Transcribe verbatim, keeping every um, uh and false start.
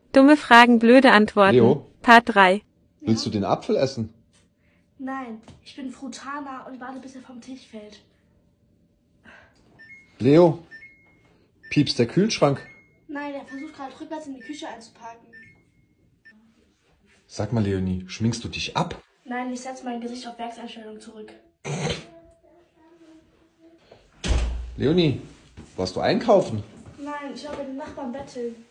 Dumme Fragen, blöde Antworten. Leo? Part drei. Willst du den Apfel essen? Nein, ich bin Frutana und warte, bis er vom Tisch fällt. Leo? Piepst der Kühlschrank? Nein, er versucht gerade rückwärts in die Küche einzuparken. Sag mal, Leonie, schminkst du dich ab? Nein, ich setze mein Gesicht auf Werkseinstellung zurück. Leonie, warst du einkaufen? Nein, ich war bei den Nachbarn betteln.